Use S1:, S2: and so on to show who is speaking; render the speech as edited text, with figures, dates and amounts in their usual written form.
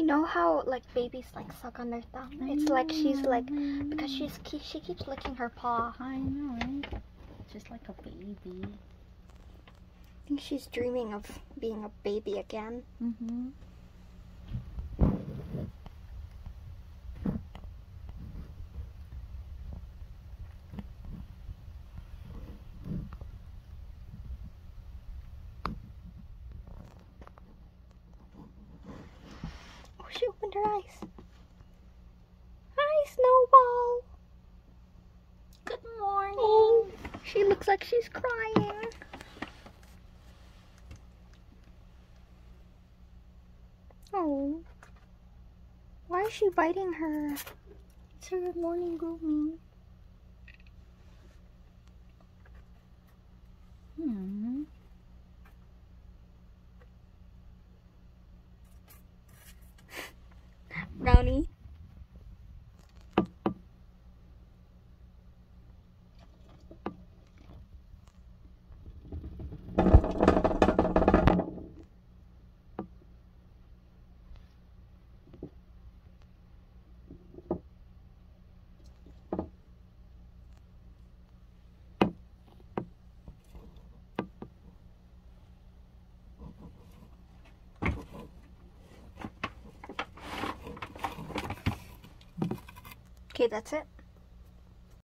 S1: You know how like babies like suck on their thumb? It's like she's like, because she keeps licking her paw.
S2: I know, right? Just like a baby.
S1: I think she's dreaming of being a baby again.
S2: Mm-hmm.
S1: Oh, she opened her eyes. Hi, Snowball.
S2: Good morning.
S1: Oh, she looks like she's crying. Oh, why is she biting her?
S2: It's her morning grooming.
S1: Brownie. Okay, that's it.